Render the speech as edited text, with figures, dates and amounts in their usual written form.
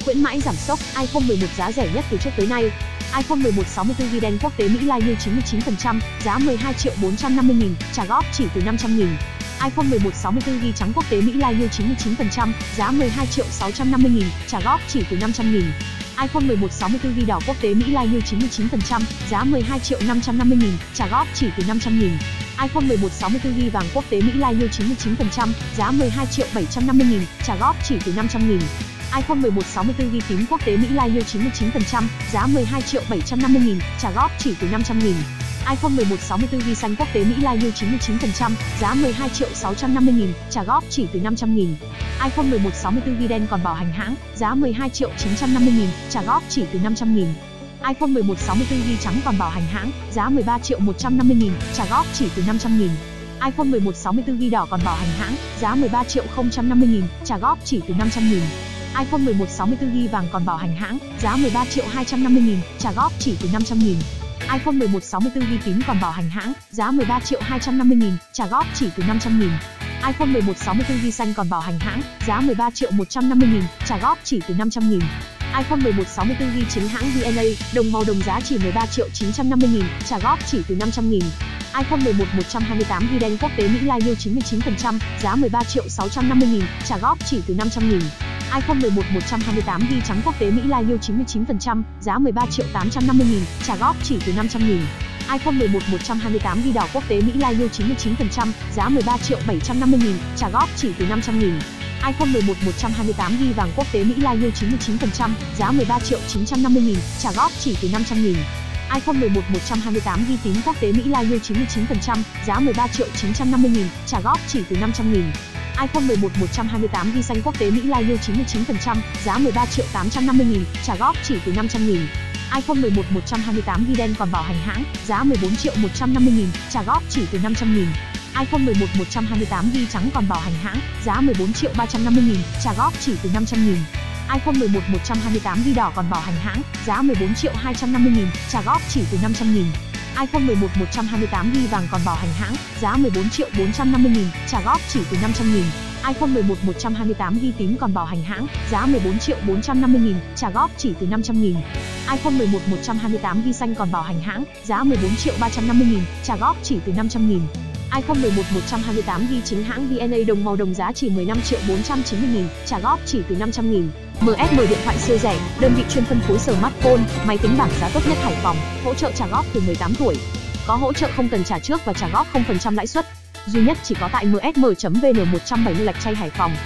Khuyến mãi giảm sốc, iPhone 11 giá rẻ nhất từ trước tới nay. iPhone 11 64GB đen quốc tế Mỹ Live như 99%, giá 12.450.000, trả góp chỉ từ 500.000. iPhone 11 64GB trắng quốc tế Mỹ Live như 99%, giá 12.650.000, trả góp chỉ từ 500.000. iPhone 11 64GB đỏ quốc tế Mỹ Live như 99%, giá 12.550.000, trả góp chỉ từ 500.000. iPhone 11 64GB vàng quốc tế Mỹ Live như 99%, giá 12.750.000, trả góp chỉ từ 500.000. iPhone 11 64GB tím quốc tế Mỹ Live như 99%, giá 12.750.000, trả góp chỉ từ 500.000. iPhone 11 64GB xanh quốc tế Mỹ Live như 99%, giá 12.650.000, trả góp chỉ từ 500.000. iPhone 11 64GB đen còn bảo hành hãng, giá 12.950.000, trả góp chỉ từ 500.000. iPhone 11 64GB trắng còn bảo hành hãng, giá 13.150.000, trả góp chỉ từ 500.000. iPhone 11 64GB đỏ còn bảo hành hãng, giá 13.050.000, trả góp chỉ từ 500.000. iPhone 11 64GB vàng còn bảo hành hãng, giá 13.250.000, trả góp chỉ từ 500.000. iPhone 11 64GB tím còn bảo hành hãng, giá 13.250.000, trả góp chỉ từ 500.000. iPhone 11 64GB xanh còn bảo hành hãng, giá 13.150.000, trả góp chỉ từ 500.000. iPhone 11 64GB chính hãng VNA, đồng màu đồng giá chỉ 13.950.000, trả góp chỉ từ 500.000. iPhone 11 128GB đen quốc tế Mỹ Live như 99%, giá 13.650.000, trả góp chỉ từ 500.000. iPhone 11 128GB trắng quốc tế Mỹ Live như 99%, giá 13.850.000, trả góp chỉ từ 500.000. iPhone 11 128GB đỏ quốc tế Mỹ Live như 99%, giá 13.750.000, trả góp chỉ từ 500.000. iPhone 11 128GB vàng quốc tế Mỹ Live như 99%, giá 13.950.000, trả góp chỉ từ 500.000. iPhone 11 128GB tím quốc tế Mỹ Live như 99%, giá 13.950.000, trả góp chỉ từ 500.000. iPhone 11 128GB xanh quốc tế Mỹ Live như 99%, giá 13.850.000, trả góp chỉ từ 500.000. iPhone 11 128GB đen còn bảo hành hãng, giá 14.150.000, trả góp chỉ từ 500.000. iPhone 11 128GB trắng còn bảo hành hãng, giá 14.350.000, trả góp chỉ từ 500.000. iPhone 11 128GB đỏ còn bảo hành hãng, giá 14.250.000, trả góp chỉ từ 500.000. iPhone 11 128GB vàng còn bảo hành hãng, giá 14.450.000, trả góp chỉ từ 500.000. iPhone 11 128GB tím còn bảo hành hãng, giá 14.450.000, trả góp chỉ từ 500.000. iPhone 11 128GB xanh còn bảo hành hãng, giá 14.350.000, trả góp chỉ từ 500.000. iPhone 11 128GB chính hãng VNA đồng màu đồng giá chỉ 15.490.000, trả góp chỉ từ 500.000. MSM điện thoại siêu rẻ, đơn vị chuyên phân phối smartphone, máy tính bảng giá tốt nhất Hải Phòng, hỗ trợ trả góp từ 18 tuổi. Có hỗ trợ không cần trả trước và trả góp 0% lãi suất. Duy nhất chỉ có tại msm.vn 170 Lạch Tray Hải Phòng.